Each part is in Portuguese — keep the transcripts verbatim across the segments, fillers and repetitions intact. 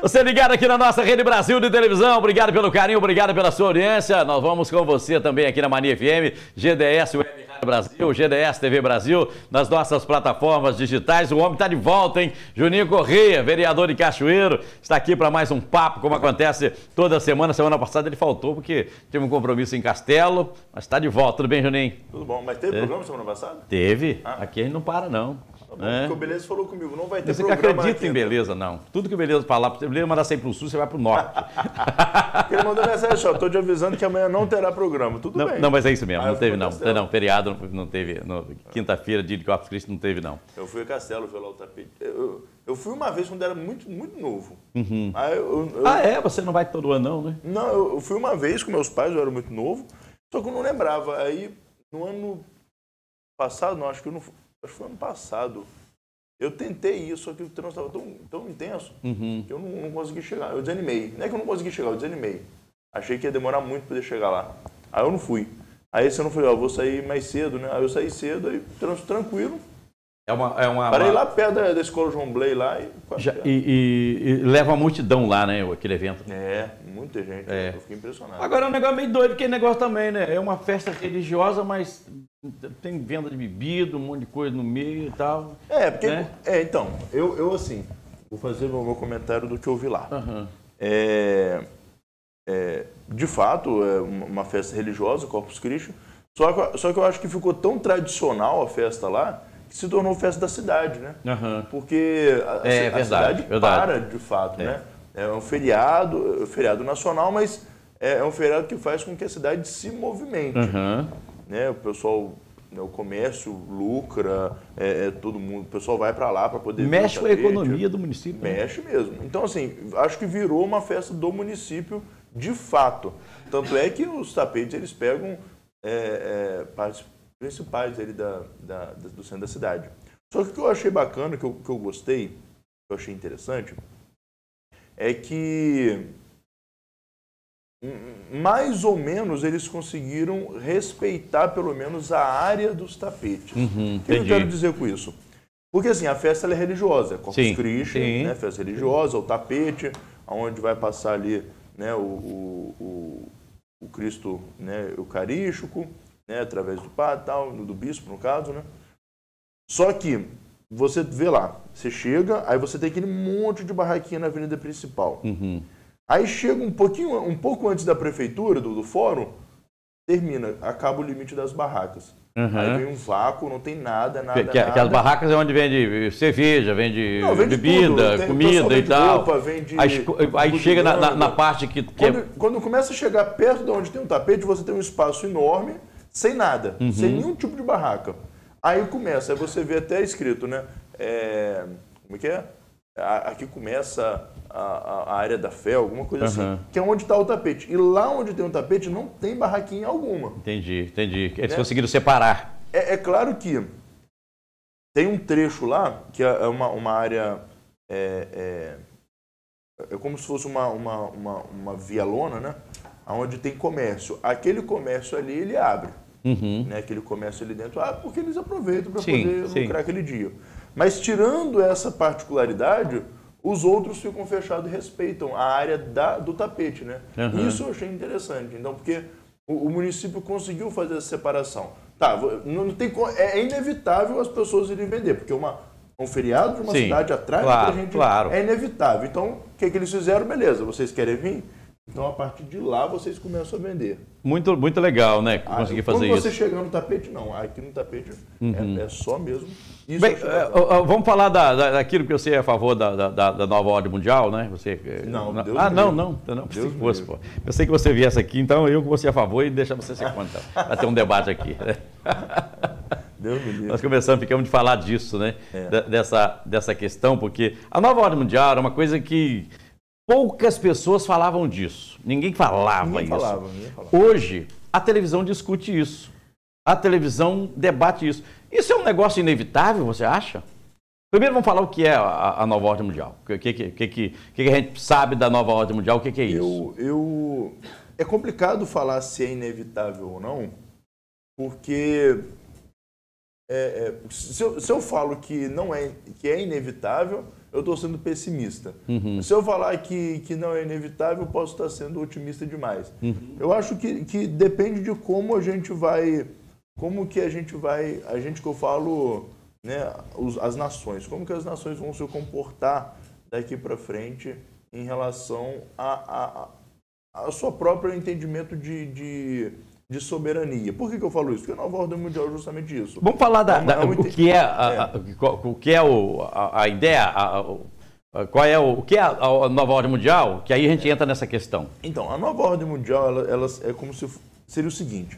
Você ligado aqui na nossa Rede Brasil de televisão, obrigado pelo carinho, obrigado pela sua audiência. Nós vamos com você também aqui na Mania F M, G D S Web Rádio Brasil, G D S T V Brasil, nas nossas plataformas digitais. O homem está de volta, hein? Juninho Correia, vereador de Cachoeiro, está aqui para mais um papo, como acontece toda semana. Semana passada ele faltou porque teve um compromisso em Castelo, mas está de volta. Tudo bem, Juninho? Tudo bom, mas teve é. programa semana passada? Teve. Ah. Aqui a gente não para, não. Tá bom, é. Porque o Beleza falou comigo, não vai ter você programa. Você que acredita em Beleza, não. Tudo que o Beleza falar, se o Beleza mandar sempre para o sul, você vai para o norte. Ele mandou mensagem só, estou te avisando que amanhã não terá programa. Tudo não, bem. Não, mas é isso mesmo, ah, não teve não. Não, não, feriado não teve. Quinta-feira, dia de Corpus Christi, não teve não. Eu fui a Castelo, fui lá o tapete. Eu, eu fui uma vez quando era muito, muito novo. Uhum. Aí eu, eu, ah, é? Você não vai todo ano não, né? Não, eu, eu fui uma vez com meus pais, eu era muito novo, só que eu não lembrava. Aí, no ano passado, não, acho que, eu não, acho que foi ano passado, eu tentei isso, só que o trânsito estava tão, tão intenso uhum. que eu não, não consegui chegar. Eu desanimei. Não é que eu não consegui chegar, eu desanimei. Achei que ia demorar muito para poder chegar lá. Aí eu não fui. Aí esse eu não falei, ó, vou sair mais cedo, né? Aí eu saí cedo, aí trânsito tranquilo. É uma, é uma, Parei uma... lá perto da, da escola João Blay lá e... Já, e, e, e leva uma multidão lá, né, aquele evento. É, muita gente, é. Eu fiquei impressionado. Agora é um negócio meio doido, porque negócio também, né? É uma festa religiosa, mas tem venda de bebida, um monte de coisa no meio e tal. É, porque... Né? É, então, eu, eu assim, vou fazer o meu comentário do que eu vi lá. Uhum. É, é, de fato, é uma festa religiosa, Corpus Christi, só que, só que eu acho que ficou tão tradicional a festa lá, que se tornou festa da cidade, né? Uhum. Porque a, é, a verdade, cidade verdade. para, de fato, é. né? É um feriado, é um feriado nacional, mas é um feriado que faz com que a cidade se movimente. Uhum. Né? O pessoal, né, o comércio lucra, é, é, todo mundo, o pessoal vai para lá para poder... Mexe com a economia do município. Mexe né? mesmo. Então, assim, acho que virou uma festa do município de fato. Tanto é que os tapetes, eles pegam é, é, partes principais ali da, da, do centro da cidade. Só que o que eu achei bacana, que eu, que eu gostei, que eu achei interessante, é que mais ou menos eles conseguiram respeitar pelo menos a área dos tapetes. Uhum, o que eu quero dizer com isso? Porque assim, a festa ela é religiosa, é Corpus Christi, né, festa religiosa, o tapete, onde vai passar ali né, o, o, o, o Cristo né, eucarístico, né, através do padre, tal, do bispo, no caso, né? Só que você vê lá, você chega, aí você tem aquele monte de barraquinha na avenida principal. Uhum. Aí chega um pouquinho, um pouco antes da prefeitura, do, do fórum, termina, acaba o limite das barracas. Uhum. Aí vem um vácuo, não tem nada, nada, que, nada. Aquelas barracas é onde vende cerveja, vende, não, vende bebida, tem, comida e tal. Roupa, vende aí aí chega na, na, na parte que... que quando, é... quando começa a chegar perto de onde tem um tapete, você tem um espaço enorme, sem nada, uhum. sem nenhum tipo de barraca. Aí começa, aí você vê até escrito, né? É, como é que é? Aqui começa a, a área da fé, alguma coisa uhum. assim, que é onde está o tapete. E lá onde tem um tapete não tem barraquinha alguma. Entendi, entendi. Eles né? conseguiram separar. É, é claro que tem um trecho lá, que é uma, uma área... É, é, é como se fosse uma, uma, uma, uma vialona, né? Onde tem comércio. Aquele comércio ali, ele abre. Uhum. Né, aquele comércio ali dentro, ah, porque eles aproveitam para sim, poder sim. lucrar aquele dia. Mas tirando essa particularidade, os outros ficam fechados e respeitam a área da, do tapete, né? Uhum. Isso eu achei interessante, então, porque o, o município conseguiu fazer essa separação. Tá, não tem, é inevitável as pessoas irem vender, porque uma, um feriado de uma sim, cidade atrai claro, muita gente, claro. É inevitável. Então, o que, que eles fizeram? Beleza, vocês querem vir? Então, a partir de lá, vocês começam a vender. Muito, muito legal, né? Conseguir fazer isso. Quando você chegar no tapete, não. Aqui no tapete uhum. é, é só mesmo isso. Bem, é, vamos falar da, da, daquilo que você é a favor da, da, da nova ordem mundial, né? Você, não, não Deus Ah, não, Deus. não. não, não Deus se fosse, pô. Eu sei que você viesse aqui, então eu que vou ser a favor e deixar você ser contra. Vai ter um debate aqui. Deus me livre. Nós começamos, ficamos de falar disso, né? É. Dessa, dessa questão, porque a nova ordem mundial era uma coisa que poucas pessoas falavam disso. Ninguém falava ninguém isso. Falava, ninguém falava. Hoje, a televisão discute isso. A televisão debate isso. Isso é um negócio inevitável, você acha? Primeiro vamos falar o que é a, a nova ordem mundial. O que, que, que, que, que a gente sabe da nova ordem mundial, o que, que é isso? Eu, eu... É complicado falar se é inevitável ou não, porque é, é, se, eu, se eu falo que, não é, que é inevitável, eu estou sendo pessimista. Uhum. Se eu falar que, que não é inevitável, eu posso estar sendo otimista demais. Uhum. Eu acho que, que depende de como a gente vai, como que a gente vai, a gente que eu falo, né, os, as nações, como que as nações vão se comportar daqui para frente em relação a, a, a seu próprio entendimento de, de, de soberania. Por que, que eu falo isso? Porque a nova ordem mundial é justamente isso. Vamos falar da, da, é um, o que é a, é. A, o que é o, a, a ideia, a, a, qual é o, o que é a nova ordem mundial, que aí a gente entra nessa questão. Então, a nova ordem mundial, ela, ela é como se seria o seguinte: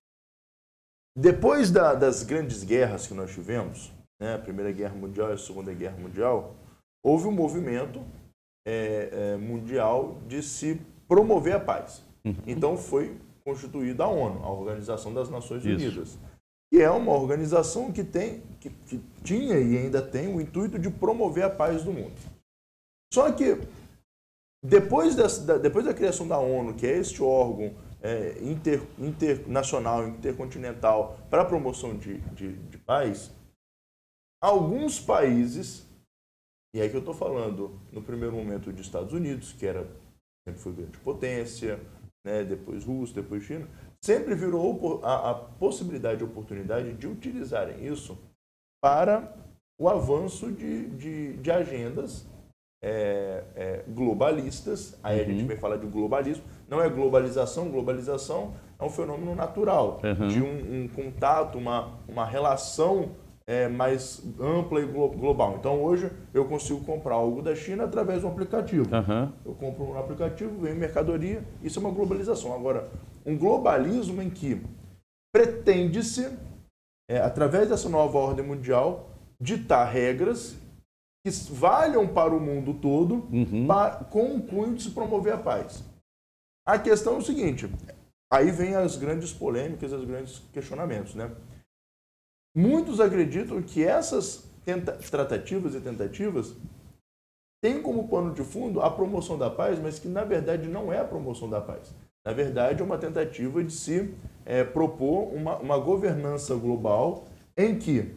depois da, das grandes guerras que nós tivemos, né, a Primeira Guerra Mundial e a Segunda Guerra Mundial, houve um movimento é, é, mundial de se promover a paz. Uhum. Então foi constituída a ONU, a Organização das Nações Isso. Unidas, que é uma organização que, tem, que, que tinha e ainda tem o intuito de promover a paz do mundo. Só que depois, dessa, depois da criação da ONU, que é este órgão é, inter, internacional, intercontinental para a promoção de, de, de paz, alguns países, e aí que eu estou falando no primeiro momento de Estados Unidos, que era, sempre foi grande potência, né, depois Rússia, depois China, sempre virou a, a possibilidade e oportunidade de utilizarem isso para o avanço de, de, de agendas é, é, globalistas. Aí uhum. a gente vai falar de globalismo. Não é globalização, globalização é um fenômeno natural, uhum. de um, um contato, uma, uma relação É, mais ampla e global. Então, hoje, eu consigo comprar algo da China através de um aplicativo. Uhum. Eu compro um aplicativo, vem mercadoria, isso é uma globalização. Agora, um globalismo em que pretende-se, é, através dessa nova ordem mundial, ditar regras que valham para o mundo todo, uhum. para, com o cunho de se promover a paz. A questão é o seguinte, aí vem as grandes polêmicas, os grandes questionamentos, né? Muitos acreditam que essas tenta- tratativas e tentativas têm como pano de fundo a promoção da paz, mas que na verdade não é a promoção da paz. Na verdade é uma tentativa de se é, propor uma, uma governança global em que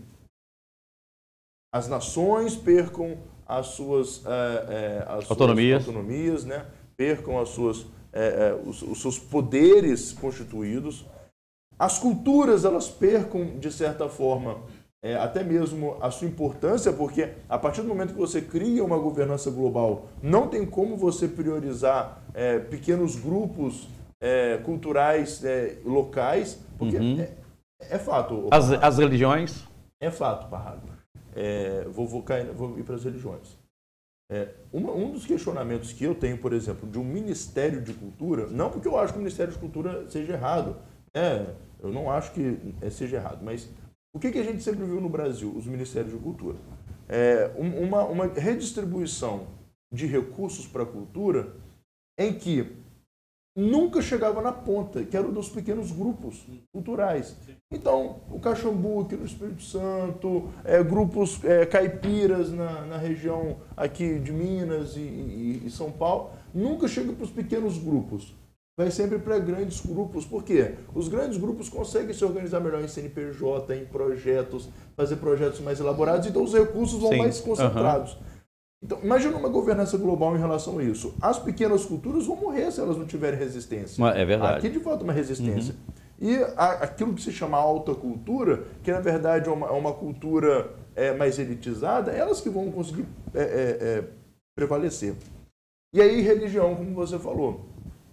as nações percam as suas, é, é, as autonomias, suas autonomias, né? Percam as suas, é, é, os, os seus poderes constituídos. As culturas, elas percam, de certa forma, é, até mesmo a sua importância, porque a partir do momento que você cria uma governança global, não tem como você priorizar é, pequenos grupos é, culturais é, locais, porque uhum. é, é fato. As, as religiões? É fato, Parrado. É, vou, vou, cair, vou ir para as religiões. É, uma, um dos questionamentos que eu tenho, por exemplo, de um Ministério de Cultura, não porque eu acho que o Ministério de Cultura seja errado, É, eu não acho que seja errado, mas o que, que a gente sempre viu no Brasil, os Ministérios de Cultura? É, uma, uma redistribuição de recursos para a cultura em que nunca chegava na ponta, que era o dos pequenos grupos culturais. Então, o Caxambu aqui no Espírito Santo, é, grupos é, caipiras na, na região aqui de Minas e, e, e São Paulo, nunca chega para os pequenos grupos. Vai sempre para grandes grupos. Por quê? Os grandes grupos conseguem se organizar melhor em C N P J, em projetos, fazer projetos mais elaborados, então os recursos vão Sim. mais concentrados. Uhum. Então, imagina uma governança global em relação a isso. As pequenas culturas vão morrer se elas não tiverem resistência. É verdade. Aqui, de fato, uma resistência. Uhum. E a, aquilo que se chama alta cultura, que na verdade é uma, é uma cultura é, mais elitizada, elas que vão conseguir é, é, é, prevalecer. E aí, religião, como você falou.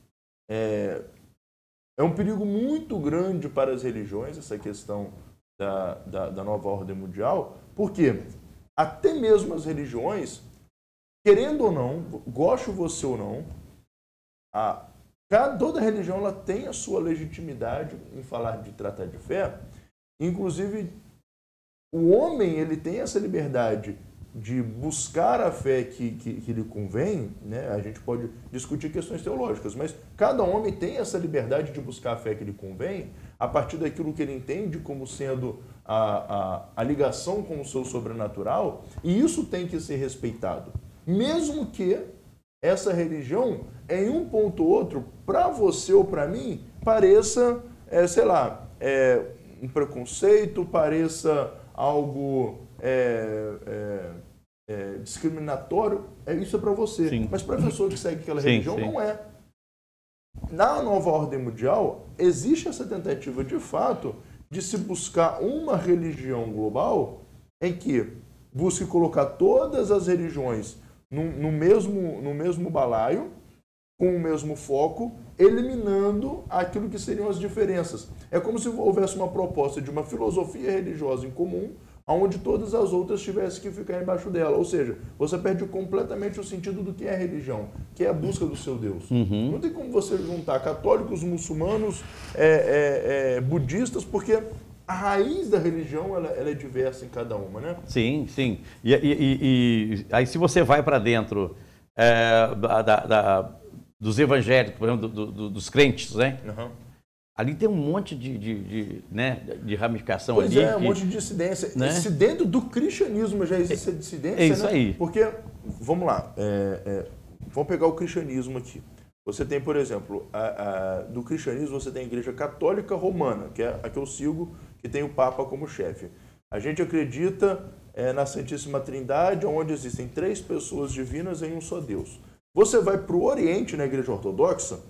É, é um perigo muito grande para as religiões, essa questão da, da, da nova ordem mundial, porque até mesmo as religiões, querendo ou não, goste você ou não, a, cada, toda religião ela tem a sua legitimidade em falar de tratar de fé, inclusive o homem ele tem essa liberdade de buscar a fé que, que, que lhe convém, né? A gente pode discutir questões teológicas, mas cada homem tem essa liberdade de buscar a fé que lhe convém a partir daquilo que ele entende como sendo a, a, a ligação com o seu sobrenatural, e isso tem que ser respeitado. Mesmo que essa religião, em um ponto ou outro, para você ou para mim, pareça, é, sei lá, é, um preconceito, pareça algo... É, é, é, discriminatório, é, isso é para você. Sim. Mas para a pessoa que segue aquela sim, religião, sim. não é. Na nova ordem mundial, existe essa tentativa, de fato, de se buscar uma religião global em que busque colocar todas as religiões no, no, mesmo, no mesmo balaio, com o mesmo foco, eliminando aquilo que seriam as diferenças. É como se houvesse uma proposta de uma filosofia religiosa em comum, onde todas as outras tivessem que ficar embaixo dela. Ou seja, você perde completamente o sentido do que é religião, que é a busca do seu Deus. Uhum. Não tem como você juntar católicos, muçulmanos, é, é, é, budistas, porque a raiz da religião ela, ela é diversa em cada uma, né? Sim, sim. E, e, e, e aí se você vai para dentro é, da, da, dos evangélicos, por exemplo, do, do, dos crentes, né? Uhum. Ali tem um monte de, de, de, né, de ramificação pois ali. Pois é, um que, monte de dissidência. Né? Se dentro do cristianismo já existe a dissidência, é isso, né? Aí. Porque, vamos lá, é, é, vamos pegar o cristianismo aqui. Você tem, por exemplo, a, a, do cristianismo você tem a Igreja Católica Romana, que é a que eu sigo, que tem o Papa como chefe. A gente acredita é, na Santíssima Trindade, onde existem três pessoas divinas em um só Deus. Você vai para o Oriente, na Igreja Ortodoxa,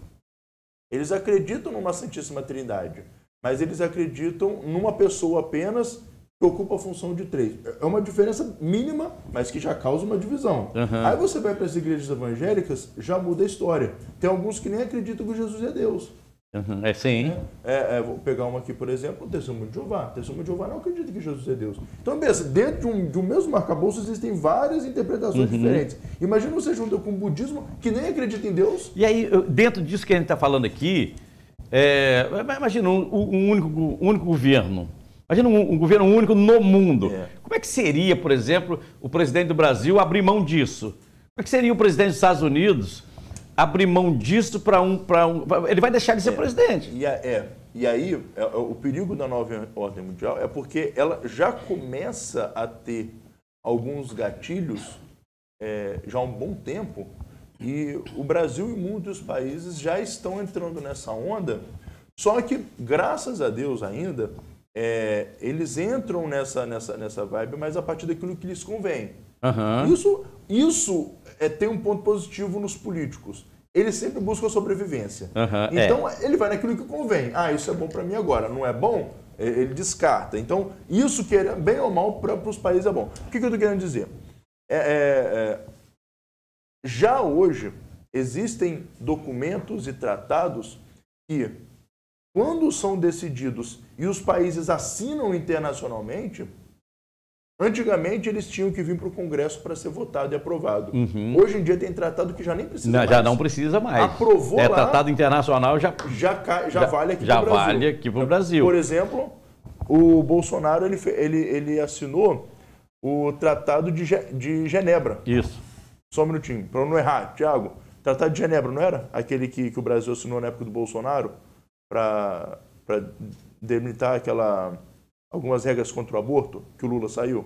eles acreditam numa Santíssima Trindade, mas eles acreditam numa pessoa apenas que ocupa a função de três. É uma diferença mínima, mas que já causa uma divisão. Uhum. Aí você vai para as igrejas evangélicas, já muda a história. Tem alguns que nem acreditam que Jesus é Deus. Uhum. É sim. É, é, é, vou pegar uma aqui, por exemplo, o Testemunho de Jeová. O Testemunho de Jeová não acredita que Jesus é Deus. Então, pensa, dentro de um, de um mesmo arcabouço existem várias interpretações uhum. diferentes. Imagina você junta com o budismo, que nem acredita em Deus. E aí, dentro disso que a gente está falando aqui, é, imagina um, um, único, um único governo. Imagina um, um governo único no mundo. É. Como é que seria, por exemplo, o presidente do Brasil abrir mão disso? Como é que seria o presidente dos Estados Unidos abrir mão disso para um, para um... Ele vai deixar de ser é, presidente. E, é, e aí, é, o perigo da nova ordem mundial é porque ela já começa a ter alguns gatilhos é, já há um bom tempo, e o Brasil e muitos países já estão entrando nessa onda, só que, graças a Deus ainda, é, eles entram nessa, nessa, nessa vibe, mas a partir daquilo que lhes convém. Uhum. Isso, isso é, tem um ponto positivo nos políticos. Eles sempre buscam a sobrevivência. Uhum, então, é. ele vai naquilo que convém. Ah, isso é bom para mim agora. Não é bom? Ele descarta. Então, isso que é bem ou mal para os países é bom. O que, que eu estou querendo dizer? É, é, é, já hoje, existem documentos e tratados que, quando são decididos e os países assinam internacionalmente, antigamente eles tinham que vir para o Congresso para ser votado e aprovado. Uhum. Hoje em dia tem tratado que já nem precisa não, mais. Já não precisa mais. Aprovou é, lá. Tratado internacional já, já, já, já vale aqui para o Brasil. Já vale aqui para o Brasil. Por exemplo, o Bolsonaro ele, ele, ele assinou o Tratado de, de Genebra. Isso. Só um minutinho, para não errar. Tiago, Tratado de Genebra, não era? Aquele que, que o Brasil assinou na época do Bolsonaro para delimitar aquela... algumas regras contra o aborto, que o Lula saiu.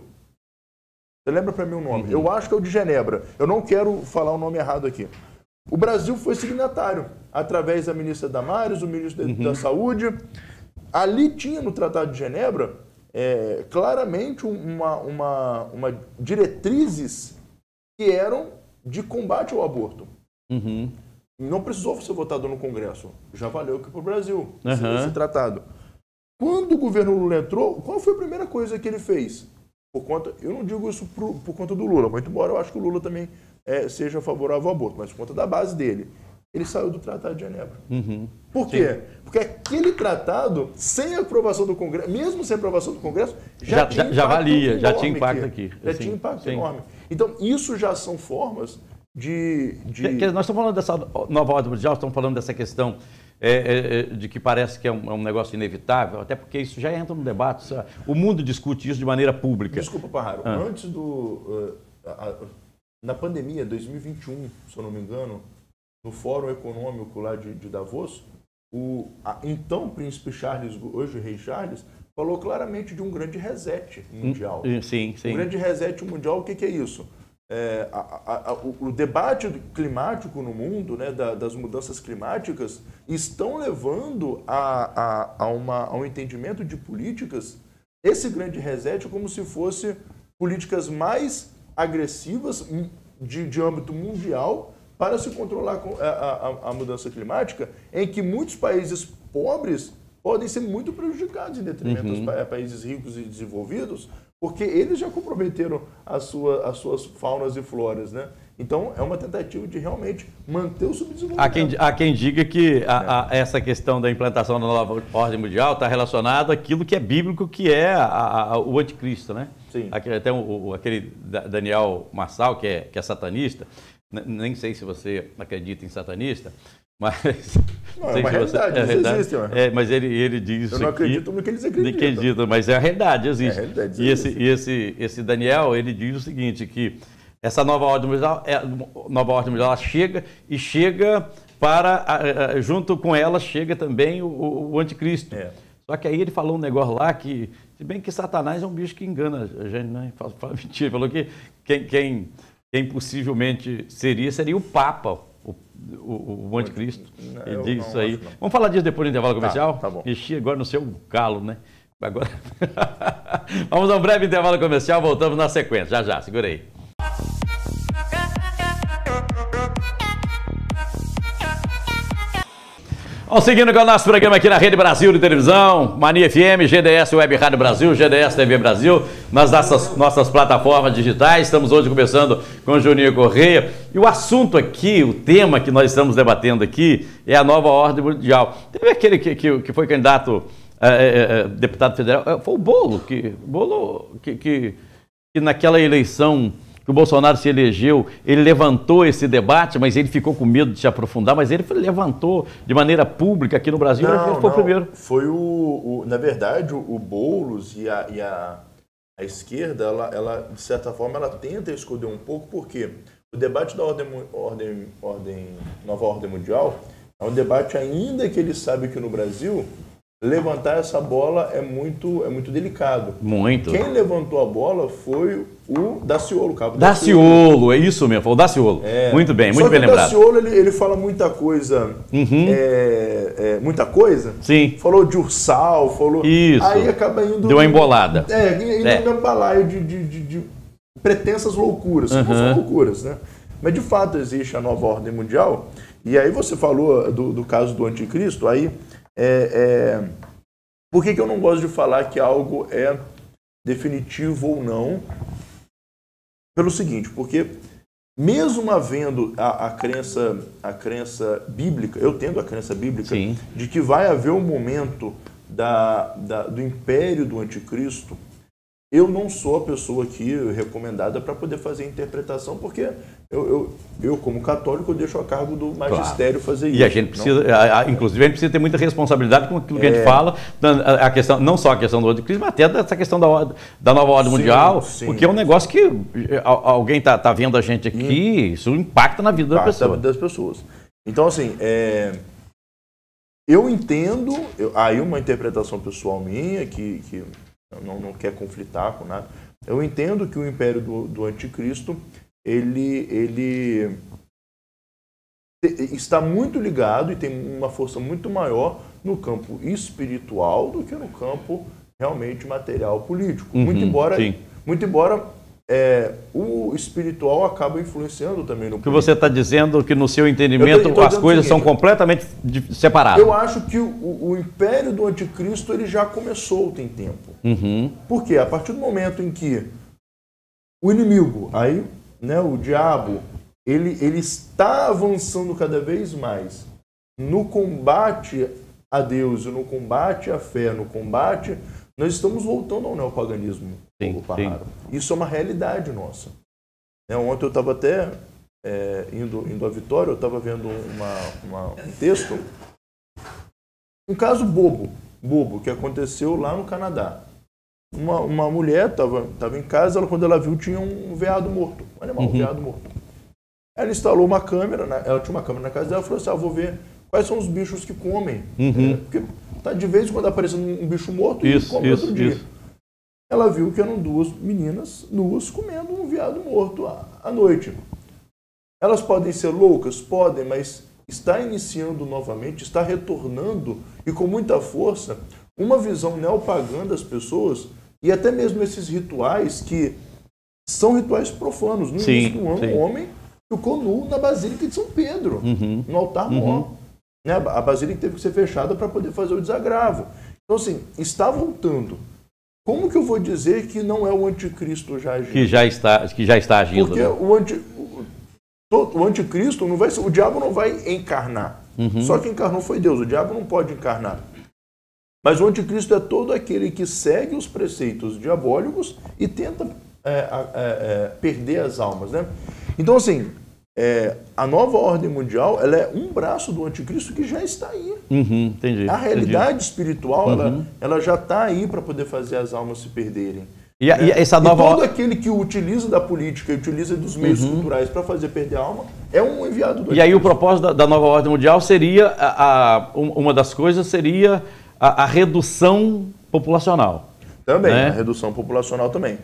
Você lembra para mim o nome? Uhum. Eu acho que é o de Genebra. Eu não quero falar o nome errado aqui. O Brasil foi signatário, através da ministra Damares, o ministro uhum. da Saúde. Ali tinha no Tratado de Genebra, é, claramente, uma, uma, uma diretrizes que eram de combate ao aborto. Uhum. Não precisou ser votado no Congresso. Já valeu aqui para o Brasil, uhum. esse, esse tratado. Quando o governo Lula entrou, qual foi a primeira coisa que ele fez? Por conta, eu não digo isso por, por conta do Lula, muito embora eu acho que o Lula também é, seja favorável ao aborto, mas por conta da base dele. Ele saiu do Tratado de Genebra. Uhum. Por quê? Sim. Porque aquele tratado, sem a aprovação do Congresso, mesmo sem a aprovação do Congresso, já, já tinha já, já valia, já tinha impacto aqui. aqui. Já assim, tinha impacto sim. enorme. Então, isso já são formas de... de... Que, que nós estamos falando dessa nova ordem mundial, estamos falando dessa questão é, é, de que parece que é um, é um negócio inevitável, até porque isso já entra no debate. Sabe? O mundo discute isso de maneira pública. Desculpa, Parraro. Ah. Antes do... Uh, a, a, na pandemia, dois mil e vinte e um, se eu não me engano, no Fórum Econômico lá de, de Davos, o a, então Príncipe Charles, hoje Rei Charles, falou claramente de um grande reset mundial. Sim, sim. Um grande reset mundial, o que, que é isso? É, a, a, a, o, o debate climático no mundo, né, da, das mudanças climáticas, estão levando a, a, a, uma, a um entendimento de políticas, esse grande reset como se fosse políticas mais agressivas de, de âmbito mundial para se controlar a, a, a mudança climática, em que muitos países pobres podem ser muito prejudicados em detrimento uhum. dos países ricos e desenvolvidos, porque eles já comprometeram a sua, as suas faunas e floras, né? Então, é uma tentativa de realmente manter o subdesenvolvimento. Há quem, há quem diga que a, a, essa questão da implantação da nova ordem mundial está relacionada àquilo que é bíblico, que é a, a, o anticristo, né? Sim. Aquele, até o, o, aquele Daniel Marçal, que é, que é satanista, nem sei se você acredita em satanista, mas... Não, é uma realidade, você, é, isso existe. É, mas ele, ele diz Eu não aqui, acredito no que eles acreditam. Que acredita, mas é a realidade, existe. É a realidade, e esse, e esse, esse Daniel, ele diz o seguinte, que essa nova ordem mundial, é, nova ordem mundial ela chega e chega para, junto com ela, chega também o, o anticristo. É. Só que aí ele falou um negócio lá que, se bem que Satanás é um bicho que engana a gente, né? Fala, fala mentira, falou que quem, quem, quem possivelmente seria, seria o Papa, o, o, o anticristo. Não, ele diz isso aí. Vamos falar disso depois do intervalo comercial? Tá, tá bom. Enchi agora no seu calo, né? Agora... Vamos a um breve intervalo comercial, voltamos na sequência. Já, já, segura aí. Vamos seguindo com o nosso programa aqui na Rede Brasil de Televisão, Mania F M, G D S Web Rádio Brasil, G D S T V Brasil, nas nossas, nossas plataformas digitais. Estamos hoje conversando com o Juninho Correia. E o assunto aqui, o tema que nós estamos debatendo aqui é a nova ordem mundial. Teve aquele que, que, que foi candidato a é, é, deputado federal, foi o Bolo, que, Bolo que, que, que naquela eleição que o Bolsonaro se elegeu, ele levantou esse debate, mas ele ficou com medo de se aprofundar, mas ele levantou de maneira pública aqui no Brasil, não, ele foi não, o primeiro. Foi o, o, na verdade, o, o Boulos e a, e a, a esquerda, ela, ela, de certa forma, ela tenta esconder um pouco, porque o debate da ordem, ordem, ordem, nova ordem mundial é um debate ainda que ele sabe que no Brasil levantar essa bola é muito, é muito delicado. Muito. Quem levantou a bola foi o Daciolo, cabo Daciolo, é isso mesmo, foi o Daciolo. É. Muito bem, muito Só bem que lembrado. O Daciolo, ele, ele fala muita coisa, uhum. é, é, muita coisa. Sim. Falou de Ursal, falou... Isso. Aí acaba indo... Deu uma embolada. É, indo é. no balaio de, de, de, de pretensas loucuras, uhum. não são loucuras, né? Mas de fato existe a nova ordem mundial, e aí você falou do, do caso do anticristo, aí... É, é, por que, que eu não gosto de falar que algo é definitivo ou não? Pelo seguinte, porque mesmo havendo a, a, crença, a crença bíblica, eu tendo a crença bíblica Sim. de que vai haver um momento da, da, do império do anticristo, eu não sou a pessoa aqui recomendada para poder fazer a interpretação, porque eu, eu, eu, como católico, eu deixo a cargo do magistério claro. fazer isso. E a gente precisa, a, a, inclusive, a gente precisa ter muita responsabilidade com aquilo que é... a gente fala, a, a questão, não só a questão do anticristo, mas até dessa questão da, da nova ordem sim, mundial, sim. porque é um negócio que alguém está tá vendo a gente aqui, hum. isso impacta na vida impacta da pessoa. Na vida das pessoas. Então, assim, é... eu entendo, eu, aí uma interpretação pessoal minha, que... que Não, não quer conflitar com nada. Eu entendo que o império do, do anticristo ele, ele está muito ligado e tem uma força muito maior no campo espiritual do que no campo realmente material político. Uhum, muito embora, sim. muito embora é, o espiritual acaba influenciando também no político. O que você está dizendo que no seu entendimento tô, tô as coisas são completamente separadas. Eu acho que o, o império do anticristo ele já começou tem tempo. Uhum. Por quê? A partir do momento em que o inimigo, aí, né, o diabo, ele, ele está avançando cada vez mais no combate a Deus, no combate à fé, no combate... Nós estamos voltando ao neopaganismo. Sim, sim. Isso é uma realidade nossa. É, ontem eu estava até é, indo, indo à Vitória, eu estava vendo uma, uma, um texto, um caso bobo, bobo, que aconteceu lá no Canadá. Uma, uma mulher estava tava em casa, ela, quando ela viu, tinha um veado morto, um animal, uhum. um veado morto. Ela instalou uma câmera, né? Ela tinha uma câmera na casa dela, ela falou assim, ah, vou ver quais são os bichos que comem. Uhum. É, porque tá de vez em quando aparecendo um bicho morto isso, e come isso, outro dia. Isso. Ela viu que eram duas meninas nuas comendo um veado morto à, à noite. Elas podem ser loucas? Podem, mas está iniciando novamente, está retornando e com muita força uma visão neopagã das pessoas e até mesmo esses rituais que são rituais profanos. No sim, início do ano, sim. o homem ficou nu na Basílica de São Pedro, uhum. no altar mor. Uhum. Né? A Basílica teve que ser fechada para poder fazer o desagravo. Então, assim, está voltando. Como que eu vou dizer que não é o anticristo já agindo? Que já está, que já está agindo. Porque né? o, anti, o, o anticristo, não vai ser, o diabo não vai encarnar. Uhum. Só quem encarnou foi Deus. O diabo não pode encarnar. Mas o anticristo é todo aquele que segue os preceitos diabólicos e tenta é, é, é, perder as almas. Né? Então, assim, é, a nova ordem mundial ela é um braço do anticristo que já está aí. Uhum, entendi, a realidade entendi. espiritual uhum. ela, ela já está aí para poder fazer as almas se perderem. E, a, né? e, essa nova... e todo aquele que utiliza da política e utiliza dos meios uhum. culturais para fazer perder a alma é um enviado do anticristo. E aí o propósito da, da nova ordem mundial seria, a, a, uma das coisas seria a, a redução populacional. Também, né? a redução populacional também.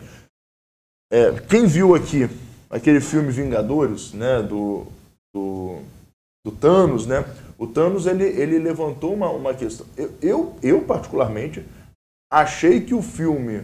É, quem viu aqui aquele filme Vingadores, né, do, do, do Thanos, né? O Thanos ele, ele levantou uma, uma questão. Eu, eu, eu, particularmente, achei que o filme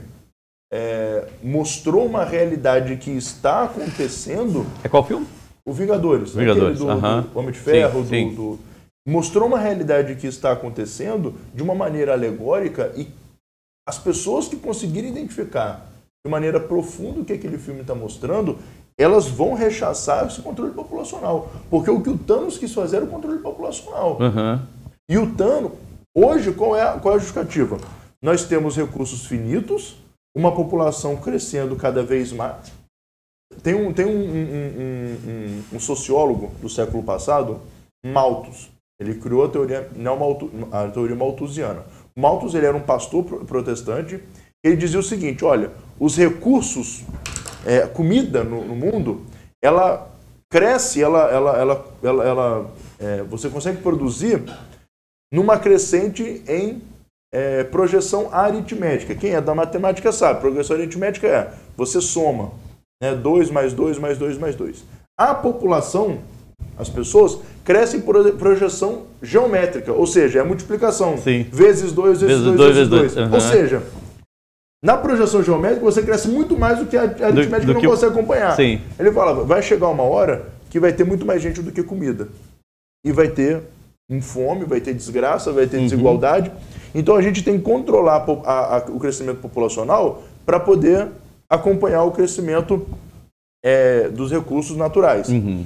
é, mostrou uma realidade que está acontecendo. É qual filme? O Vingadores. Vingadores. Do, uh-huh. do Homem de Ferro. Sim, sim. Do, do, mostrou uma realidade que está acontecendo de uma maneira alegórica e as pessoas que conseguirem identificar de maneira profunda o que aquele filme está mostrando, elas vão rechaçar esse controle populacional. Porque o que o Thanos quis fazer era o controle populacional. Uhum. E o Thanos, hoje, qual é, a, qual é a justificativa? Nós temos recursos finitos, uma população crescendo cada vez mais. Tem um, tem um, um, um, um, um sociólogo do século passado, Malthus. Ele criou a teoria, não Malthus, a teoria malthusiana. Malthus ele era um pastor protestante. Ele dizia o seguinte, olha, os recursos, é, comida no, no mundo, ela cresce, ela, ela, ela, ela, ela é, você consegue produzir numa crescente em é, projeção aritmética. Quem é da matemática sabe, progressão aritmética é, você soma, né, dois mais dois mais dois mais dois. A população, as pessoas, crescem por projeção geométrica, ou seja, é a multiplicação. Sim. Vezes dois, vezes dois, vezes dois. Uhum. Ou seja, na projeção geométrica você cresce muito mais do que a aritmética do, do não que consegue acompanhar. Sim. Ele fala, vai chegar uma hora que vai ter muito mais gente do que comida. E vai ter um fome, vai ter desgraça, vai ter uhum. desigualdade. Então a gente tem que controlar a, a, o crescimento populacional para poder acompanhar o crescimento é, dos recursos naturais. Uhum.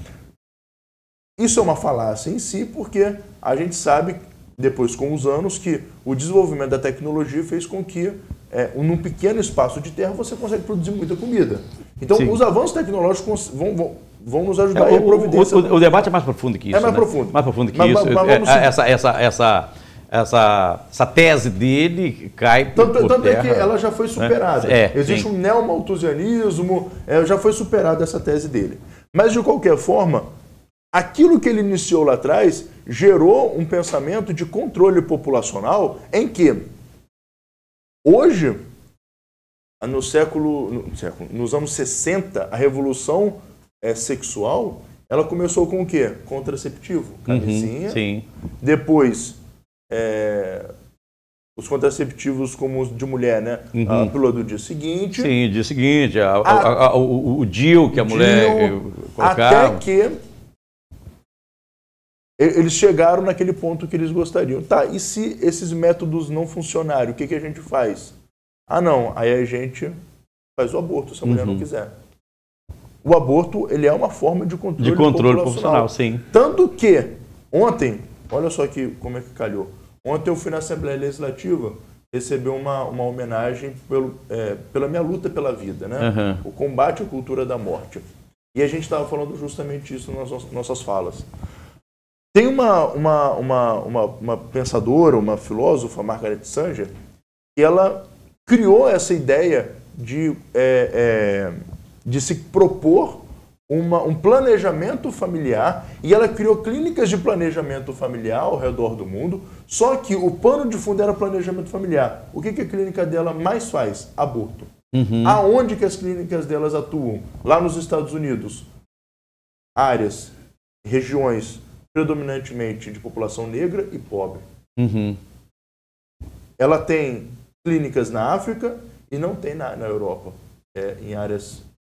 Isso é uma falácia em si, porque a gente sabe, depois com os anos, que o desenvolvimento da tecnologia fez com que, é, num pequeno espaço de terra, você consegue produzir muita comida. Então, Sim. os avanços tecnológicos vão, vão, vão nos ajudar é, a providência. O, o, o debate é mais profundo que isso. É mais né? profundo. Mais profundo que mas, isso. Mas, mas é, essa, essa, essa, essa, essa tese dele cai por, Tanto, por tanto terra, é que ela já foi superada. Né? É, Existe sim. um neomalthusianismo, é, já foi superada essa tese dele. Mas, de qualquer forma, aquilo que ele iniciou lá atrás gerou um pensamento de controle populacional em que, hoje, no século, no século nos anos sessenta, a revolução é, sexual, ela começou com o quê? Contraceptivo, camisinha. Uhum, sim. Depois, é, os contraceptivos como os de mulher, né? Uhum. A pílula do dia seguinte. Sim, dia seguinte, a, a, a, a, o, o D I U que a mulher colocava. Até que eles chegaram naquele ponto que eles gostariam. Tá, e se esses métodos não funcionarem, o que, que a gente faz? Ah, não, aí a gente faz o aborto, se a mulher uhum. não quiser. O aborto, ele é uma forma de controle, de controle populacional. populacional, sim. Tanto que, ontem, olha só aqui como é que calhou. Ontem eu fui na Assembleia Legislativa receber uma, uma homenagem pelo, é, pela minha luta pela vida, né? Uhum. O combate à cultura da morte. E a gente estava falando justamente isso nas nossas falas. Tem uma, uma, uma, uma, uma pensadora, uma filósofa, Margaret Sanger, que ela criou essa ideia de, é, é, de se propor uma, um planejamento familiar, e ela criou clínicas de planejamento familiar ao redor do mundo, só que o pano de fundo era planejamento familiar. O que, que a clínica dela mais faz? Aborto. Uhum. Aonde que as clínicas delas atuam? Lá nos Estados Unidos. Áreas, regiões predominantemente de população negra e pobre. Uhum. Ela tem clínicas na África e não tem na, na Europa, é, em áreas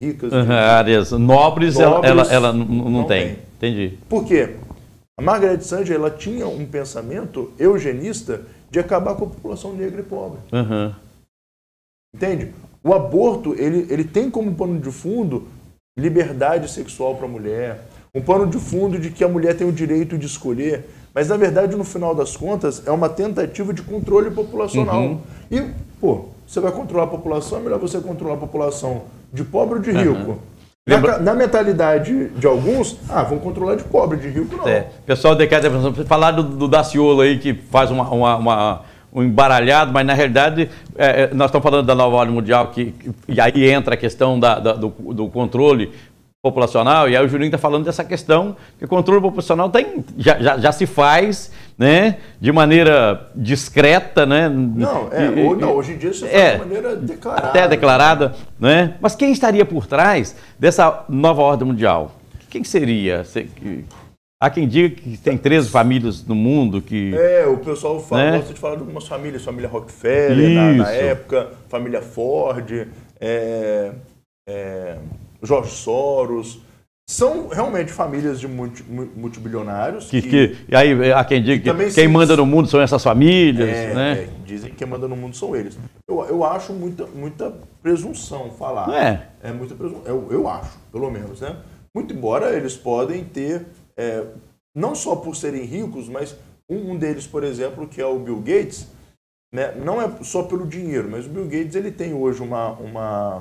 ricas. Uhum, áreas nobres, nobres ela, ela, ela não, não tem. tem. Entendi. Por quê? A Margaret Sanger, ela tinha um pensamento eugenista de acabar com a população negra e pobre. Uhum. Entende? O aborto, ele, ele tem como pano de fundo liberdade sexual para a mulher, um pano de fundo de que a mulher tem o direito de escolher, mas na verdade, no final das contas, é uma tentativa de controle populacional. Uhum. E, pô, você vai controlar a população, é melhor você controlar a população de pobre ou de rico. Uhum. Na, Lembra... na mentalidade de alguns, ah, vão controlar de pobre, de rico não. É. Pessoal, falar do, do Daciolo aí, que faz uma, uma, uma, um embaralhado, mas na realidade é, nós estamos falando da nova ordem mundial, que, que, e aí entra a questão da, da, do, do controle populacional, e aí o Julinho está falando dessa questão, que o controle populacional tem, já, já, já se faz, né, de maneira discreta, né? Não, é, e, ou, não hoje em dia se faz é, de maneira declarada. Até declarada, né? Mas quem estaria por trás dessa nova ordem mundial? Quem seria? Há quem diga que tem treze famílias no mundo que... É, o pessoal fala, né? Gosta de falar de algumas famílias, família Rockefeller, na, na época, família Ford, é, é, George Soros... São realmente famílias de multi, multibilionários. Que, que, que, e aí há quem diga que, que quem manda no mundo são essas famílias. É, né? é, dizem que quem manda no mundo são eles. Eu, eu acho muita, muita presunção falar. É. É muita presunção. Eu, eu acho, pelo menos. Né? Muito embora eles podem ter, é, não só por serem ricos, mas um, um deles, por exemplo, que é o Bill Gates, né? Não é só pelo dinheiro, mas o Bill Gates ele tem hoje uma... uma,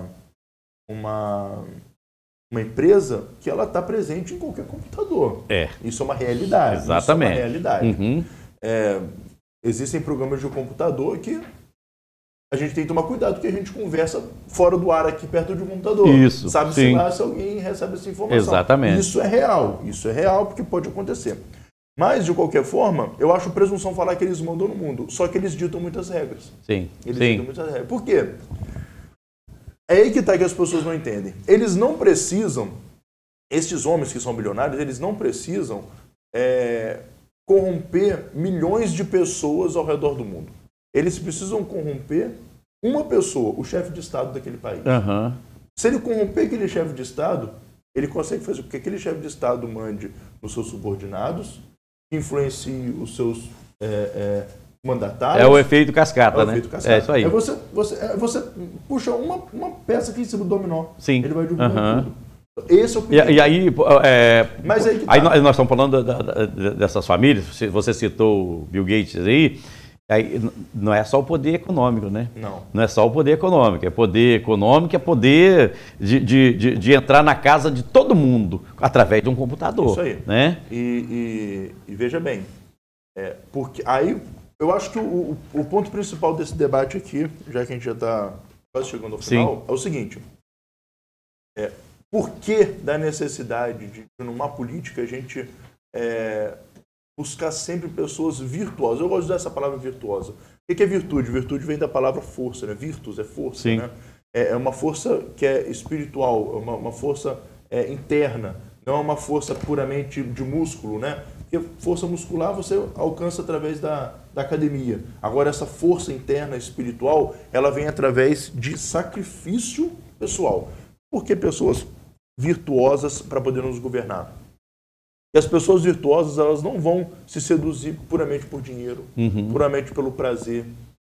uma uma empresa que ela está presente em qualquer computador. É. Isso é uma realidade. Exatamente. Isso é uma realidade. Uhum. É, existem programas de computador que a gente tem que tomar cuidado porque a gente conversa fora do ar aqui perto de um computador. Isso. Sabe-se lá se alguém recebe essa informação. Exatamente. Isso é real. Isso é real porque pode acontecer. Mas, de qualquer forma, eu acho presunção falar que eles mandam no mundo. Só que eles ditam muitas regras. Sim. Eles Sim. ditam muitas regras. Por quê? É aí que está que as pessoas não entendem. Eles não precisam, estes homens que são bilionários, eles não precisam é, corromper milhões de pessoas ao redor do mundo. Eles precisam corromper uma pessoa, o chefe de Estado daquele país. Uhum. Se ele corromper aquele chefe de Estado, ele consegue fazer com que aquele chefe de Estado mande nos seus subordinados, influencie os seus... É, é, mandatários. É o efeito cascata, é o né? Efeito cascata. É isso aí. É você, você, é você puxa uma, uma peça aqui em cima do dominó. Sim. Ele vai derrubar uhum. tudo. Esse é o perigo. E, e aí, é, Mas aí, que tá. aí nós, nós estamos falando da, da, dessas famílias, você citou o Bill Gates aí, aí, não é só o poder econômico, né? Não. Não é só o poder econômico, é poder econômico, é poder de, de, de, de entrar na casa de todo mundo através de um computador. Isso aí. Né? E, e, e veja bem, é, porque aí... Eu acho que o, o ponto principal desse debate aqui, já que a gente já está quase chegando ao final, Sim. é o seguinte. É, por que da necessidade de, numa política, a gente é, buscar sempre pessoas virtuosas? Eu gosto de usar essa palavra virtuosa. O que é virtude? Virtude vem da palavra força, né? Virtus é força. Né? É, é uma força que é espiritual, é uma, uma força é, interna, não é uma força puramente de músculo, né? Porque força muscular você alcança através da, da academia. Agora, essa força interna espiritual, ela vem através de sacrifício pessoal. Por que pessoas virtuosas para poder nos governar? E as pessoas virtuosas, elas não vão se seduzir puramente por dinheiro, uhum. puramente pelo prazer.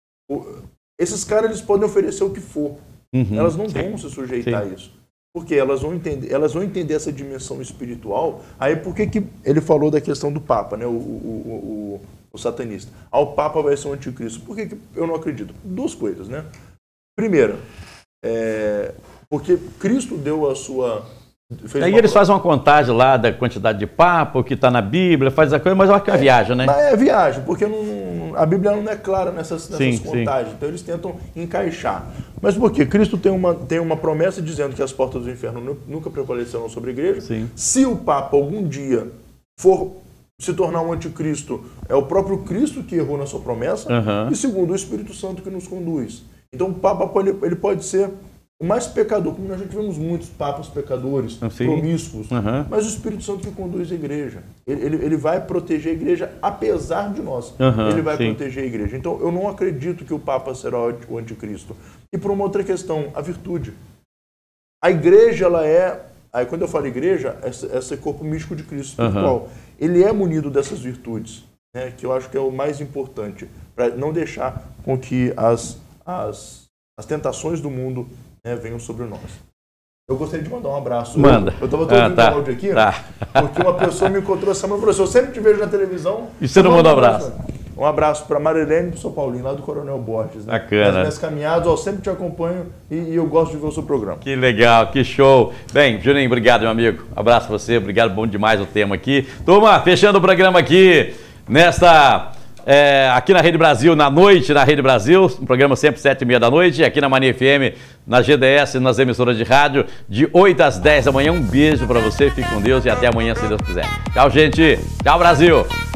Esses caras, eles podem oferecer o que for. Uhum. Elas não Sim. vão se sujeitar Sim. a isso. Porque elas vão entender, elas vão entender essa dimensão espiritual. Aí por que, que ele falou da questão do Papa, né? o, o, o, o satanista? Ah, o Papa vai ser um anticristo. Por que, que eu não acredito? Duas coisas, né? Primeira, é, porque Cristo deu a sua... Fez Aí uma... eles fazem uma contagem lá da quantidade de papa, o que está na Bíblia, faz a coisa, mas eu acho que é, é viagem, né? Mas é viagem, porque não, a Bíblia não é clara nessas, nessas sim, contagens, sim. Então eles tentam encaixar. Mas por quê? Cristo tem uma, tem uma promessa dizendo que as portas do inferno nunca prevalecerão sobre a igreja. Sim. Se o Papa algum dia for se tornar um anticristo, é o próprio Cristo que errou na sua promessa, uhum. e segundo, o Espírito Santo que nos conduz. Então o Papa pode, ele pode ser o mais pecador, como nós já tivemos muitos papas pecadores, Sim. promíscuos, uhum. mas o Espírito Santo que conduz a igreja. Ele, ele, ele vai proteger a igreja apesar de nós. Uhum, ele vai sim. proteger a igreja. Então eu não acredito que o Papa será o anticristo. E por uma outra questão, a virtude. A igreja, ela é... Aí quando eu falo igreja, esse corpo místico de Cristo espiritual. Uhum. Ele é munido dessas virtudes, né, que eu acho que é o mais importante, para não deixar com que as, as, as tentações do mundo, né, venham sobre nós. Eu gostaria de mandar um abraço. Manda. Eu estava todo ah, tá, áudio aqui, tá. porque uma pessoa me encontrou essa semana e falou assim, eu sempre te vejo na televisão. E você não manda um abraço? Um abraço para Marilene e para o São Paulinho, lá do Coronel Borges. Né? Bacana. Nas minhas caminhadas, eu sempre te acompanho e, e eu gosto de ver o seu programa. Que legal, que show. Bem, Juninho, obrigado, meu amigo. Abraço para você, obrigado, bom demais o tema aqui. Turma, fechando o programa aqui, nesta... É, aqui na Rede Brasil, na noite, na Rede Brasil, um programa sempre sete e meia da noite, aqui na Mania F M, na G D S, nas emissoras de rádio, de oito às dez da manhã. Um beijo para você, fique com Deus e até amanhã, se Deus quiser. Tchau, gente. Tchau, Brasil.